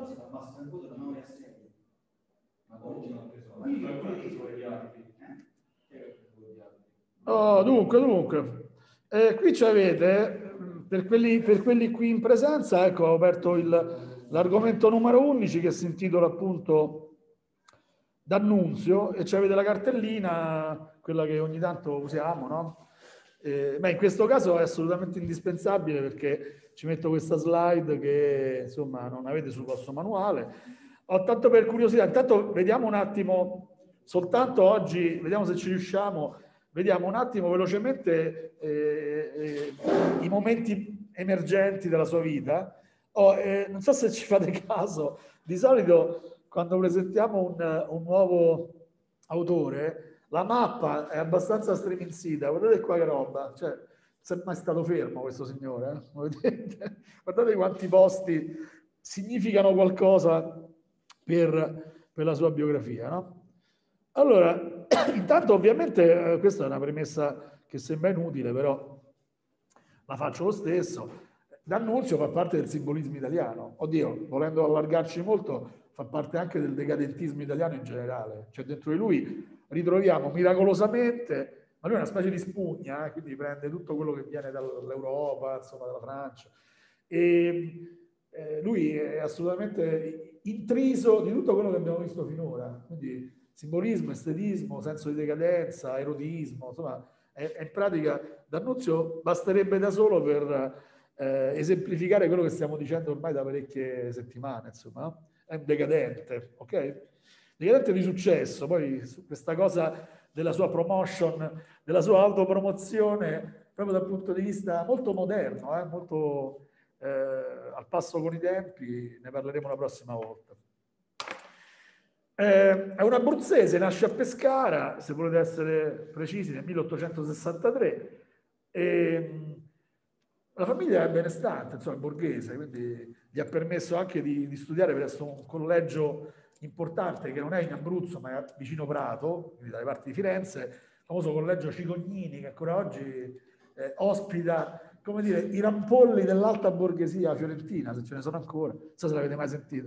Oh, dunque, qui ci avete, per quelli qui in presenza, ecco, ho aperto l'argomento numero 11 che si intitola appunto D'Annunzio, e ci avete la cartellina, quella che ogni tanto usiamo, no? In questo caso è assolutamente indispensabile perché ci metto questa slide che insomma non avete sul vostro manuale. Ho tanto per curiosità, intanto vediamo un attimo, soltanto oggi, vediamo se ci riusciamo, vediamo un attimo velocemente i momenti emergenti della sua vita. Non so se ci fate caso, di solito quando presentiamo un nuovo autore, la mappa è abbastanza striminzita. Guardate qua che roba, cioè, non è mai stato fermo questo signore. Guardate quanti posti significano qualcosa per la sua biografia, no? Allora, intanto ovviamente questa è una premessa che sembra inutile, però la faccio lo stesso. D'Annunzio fa parte del simbolismo italiano. Oddio, volendo allargarci molto, fa parte anche del decadentismo italiano in generale. Cioè dentro di lui ritroviamo miracolosamente, ma lui è una specie di spugna, quindi prende tutto quello che viene dall'Europa, insomma dalla Francia, e lui è assolutamente intriso di tutto quello che abbiamo visto finora. Quindi simbolismo, estetismo, senso di decadenza, erotismo, insomma, è in pratica D'Annunzio basterebbe da solo per esemplificare quello che stiamo dicendo ormai da parecchie settimane, insomma, è un decadente, ok? Decadente di successo, poi su questa cosa della sua promotion, della sua autopromozione, proprio dal punto di vista molto moderno, molto al passo con i tempi, ne parleremo la prossima volta. È un abruzzese, nasce a Pescara, se volete essere precisi, nel 1863. La famiglia è benestante, insomma, è borghese, quindi gli ha permesso anche di studiare presso un collegio importante che non è in Abruzzo, ma è vicino Prato, quindi dalle parti di Firenze, il famoso collegio Cicognini, che ancora oggi ospita, come dire, i rampolli dell'alta borghesia fiorentina, se ce ne sono ancora, non so se l'avete mai sentito.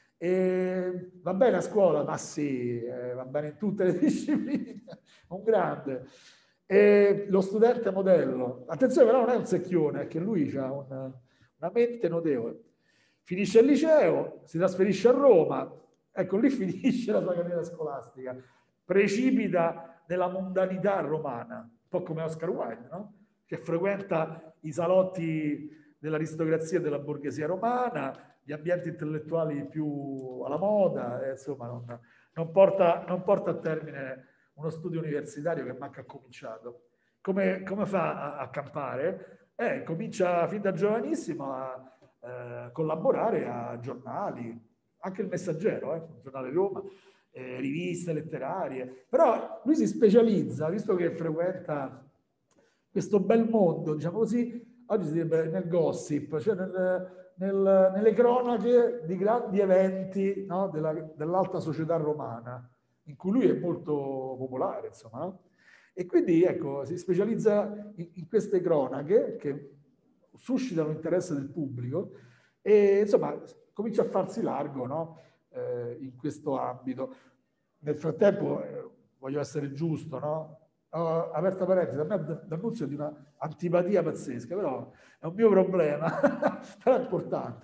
E va bene a scuola? Ma sì, va bene in tutte le discipline, un grande. E lo studente modello, attenzione però non è un secchione, è che lui ha una mente notevole. Finisce il liceo, si trasferisce a Roma, ecco lì finisce la sua carriera scolastica, precipita nella mondanità romana, un po' come Oscar Wilde, no? Che frequenta i salotti dell'aristocrazia e della borghesia romana, gli ambienti intellettuali più alla moda, insomma non porta a termine uno studio universitario che manca ha cominciato. Come fa a campare? Comincia fin da giovanissimo a collaborare a giornali, anche il Messaggero, un giornale di Roma, riviste letterarie, però lui si specializza, visto che frequenta questo bel mondo, diciamo così, oggi si direbbe nel gossip, cioè nelle cronache di grandi eventi, no, dell'alta società romana, in cui lui è molto popolare, insomma, no? E quindi, ecco, si specializza in queste cronache che suscitano l'interesse del pubblico e, insomma, comincia a farsi largo, no? In questo ambito. Nel frattempo, voglio essere giusto, no? Aperta parentesi, a me D'Annunzio è di una antipatia pazzesca, però è un mio problema, però è importante.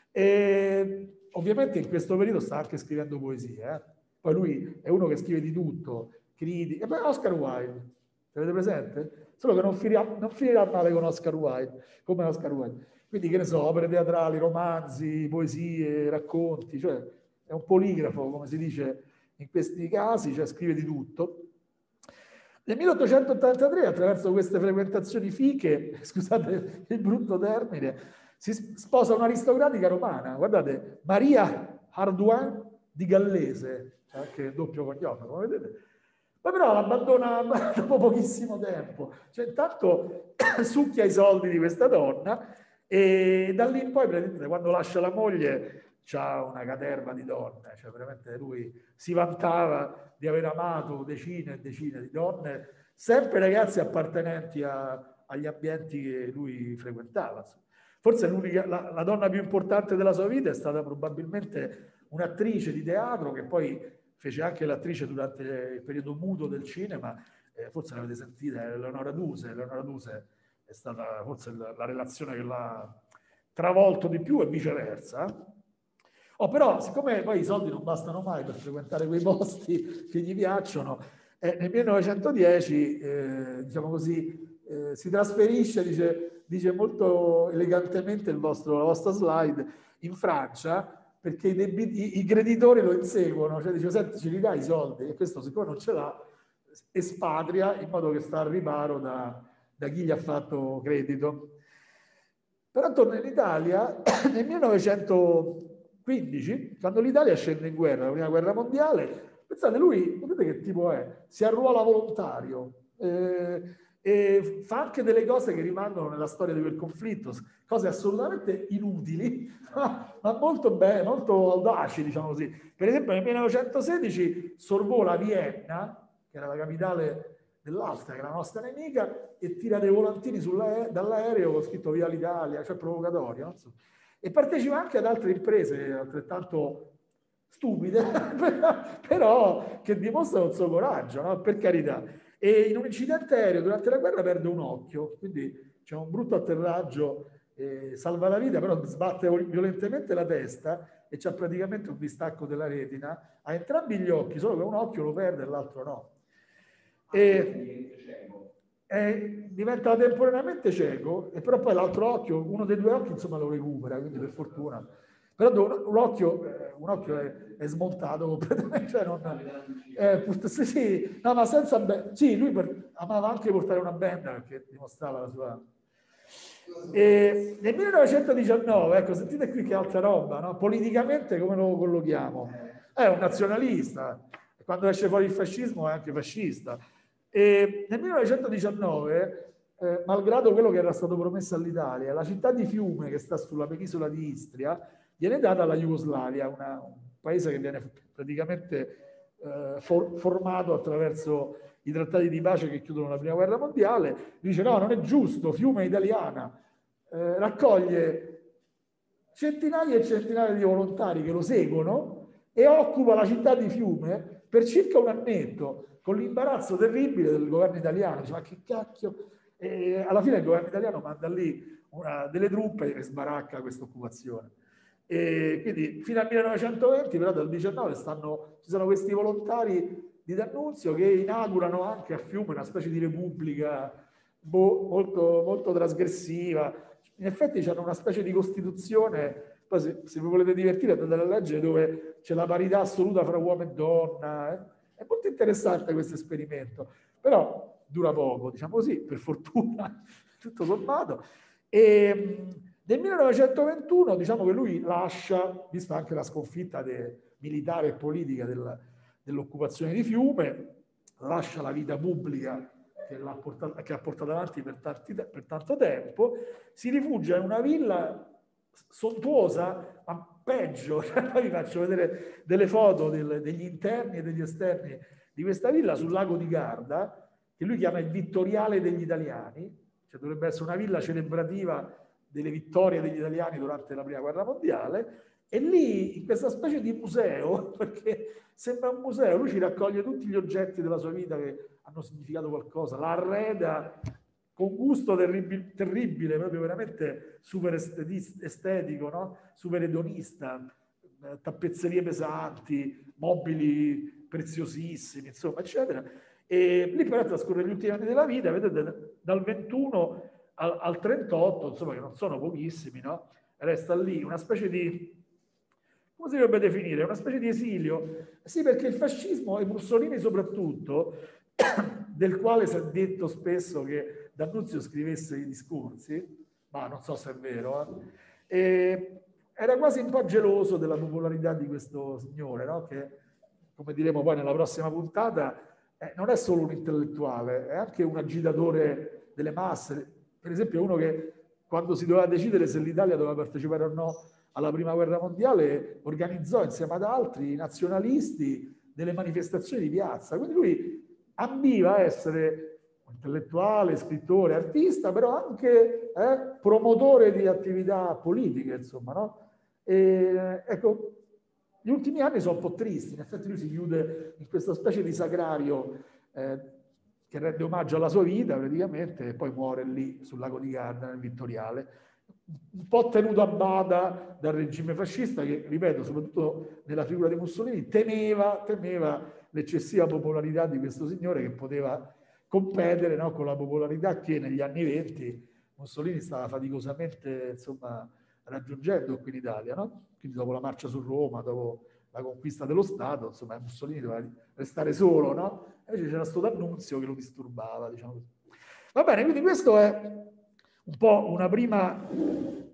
E ovviamente in questo periodo sta anche scrivendo poesie. Poi lui è uno che scrive di tutto, critica. E poi Oscar Wilde, avete presente? Solo che non finirà male con Oscar Wilde, come Oscar Wilde. Quindi, che ne so, opere teatrali, romanzi, poesie, racconti, cioè è un poligrafo, come si dice in questi casi, cioè scrive di tutto. Nel 1883, attraverso queste frequentazioni fiche, scusate il brutto termine, si sposa un'aristocratica romana, guardate, Maria Hardouin di Gallese, c'è anche doppio cognome, come vedete. Poi però l'abbandona dopo pochissimo tempo, cioè intanto succhia i soldi di questa donna e da lì in poi, quando lascia la moglie, c'ha una caterva di donne, cioè veramente lui si vantava di aver amato decine e decine di donne, sempre ragazze appartenenti agli ambienti che lui frequentava. Forse la donna più importante della sua vita è stata probabilmente un'attrice di teatro che poi fece anche l'attrice durante il periodo muto del cinema, forse l'avete sentita, Eleonora Duse. Eleonora Duse è stata forse la relazione che l'ha travolto di più e viceversa. Però, siccome poi i soldi non bastano mai per frequentare quei posti che gli piacciono, nel 1910, diciamo così, si trasferisce, dice molto elegantemente la vostra slide, in Francia, perché i creditori lo inseguono, cioè dice, senti, ci ridai i soldi, e questo siccome non ce l'ha, espatria in modo che sta al riparo da chi gli ha fatto credito. Però torna in Italia nel 1915, quando l'Italia scende in guerra, la prima guerra mondiale. Pensate, lui, vedete che tipo è? Si arruola volontario e fa anche delle cose che rimangono nella storia di quel conflitto, cose assolutamente inutili, ma molto belle, molto audaci, diciamo così. Per esempio nel 1916 sorvola Vienna, che era la capitale dell'Austria, che è la nostra nemica, e tira dei volantini dall'aereo con scritto Via l'Italia, cioè provocatorio. No? E partecipa anche ad altre imprese altrettanto stupide, però che dimostrano il suo coraggio, no? Per carità. E in un incidente aereo durante la guerra perde un occhio, quindi c'è un brutto atterraggio, salva la vita, però sbatte violentemente la testa e c'ha praticamente un distacco della retina a entrambi gli occhi, solo che un occhio lo perde e l'altro no. Diventa temporaneamente cieco, e però poi l'altro occhio, uno dei due occhi, insomma, lo recupera, quindi per fortuna. Però un occhio è smontato completamente, cioè non, sì, no, ma senza sì, lui amava anche portare una benda perché dimostrava la sua. E nel 1919, ecco, sentite qui che altra roba, no? Politicamente come lo collochiamo? È un nazionalista, quando esce fuori il fascismo è anche fascista. E nel 1919, malgrado quello che era stato promesso all'Italia, la città di Fiume, che sta sulla penisola di Istria, viene data alla Jugoslavia, un paese che viene praticamente formato attraverso i trattati di pace che chiudono la prima guerra mondiale. Dice no, non è giusto, Fiume è italiana, raccoglie centinaia e centinaia di volontari che lo seguono e occupa la città di Fiume per circa un annetto, con l'imbarazzo terribile del governo italiano. Dice, ma che cacchio? E alla fine il governo italiano manda lì delle truppe e sbaracca questa occupazione. E quindi fino al 1920, però dal 19 ci sono questi volontari di D'Annunzio che inaugurano anche a Fiume una specie di repubblica molto, molto trasgressiva. In effetti hanno una specie di costituzione, poi se vi volete divertire andate a leggere, dove c'è la parità assoluta fra uomo e donna. È molto interessante questo esperimento, però dura poco, diciamo così, per fortuna, tutto sommato. E nel 1921 diciamo che lui lascia, vista anche la sconfitta militare e politica dell'occupazione di Fiume, lascia la vita pubblica che ha portato avanti per tanto tempo, si rifugia in una villa sontuosa, ma peggio, poi vi faccio vedere delle foto degli interni e degli esterni di questa villa sul lago di Garda, che lui chiama il Vittoriale degli Italiani, cioè dovrebbe essere una villa celebrativa delle vittorie degli italiani durante la prima guerra mondiale. E lì, in questa specie di museo, perché sembra un museo, lui ci raccoglie tutti gli oggetti della sua vita che hanno significato qualcosa, la arreda con gusto terribile, proprio veramente super estetico, no? Super edonista, tappezzerie pesanti, mobili preziosissimi, insomma, eccetera. E lì però trascorre gli ultimi anni della vita, vedete, dal 21 al 38, insomma, che non sono pochissimi, no? Resta lì una specie di, come si dovrebbe definire? Una specie di esilio. Sì, perché il fascismo e Mussolini soprattutto, del quale si è detto spesso che D'Annunzio scrivesse i discorsi, ma non so se è vero, era quasi un po' geloso della popolarità di questo signore, no? Che, come diremo poi nella prossima puntata, non è solo un intellettuale, è anche un agitatore delle masse. Per esempio, uno che quando si doveva decidere se l'Italia doveva partecipare o no alla prima guerra mondiale, organizzò insieme ad altri nazionalisti delle manifestazioni di piazza. Quindi lui ambiva a essere intellettuale, scrittore, artista, però anche promotore di attività politiche, insomma, no? E, ecco, gli ultimi anni sono un po' tristi, in effetti lui si chiude in questa specie di sacrario che rende omaggio alla sua vita praticamente, e poi muore lì sul lago di Garda, nel Vittoriale, un po' tenuto a bada dal regime fascista che, ripeto, soprattutto nella figura di Mussolini, temeva l'eccessiva popolarità di questo signore che poteva competere, no, con la popolarità che negli anni 20 Mussolini stava faticosamente, insomma, raggiungendo qui in Italia, no? Quindi dopo la marcia su Roma, dopo la conquista dello Stato, insomma, Mussolini doveva restare solo, no? E invece c'era stato D'Annunzio che lo disturbava, diciamo così. Va bene, quindi questo è un po' una prima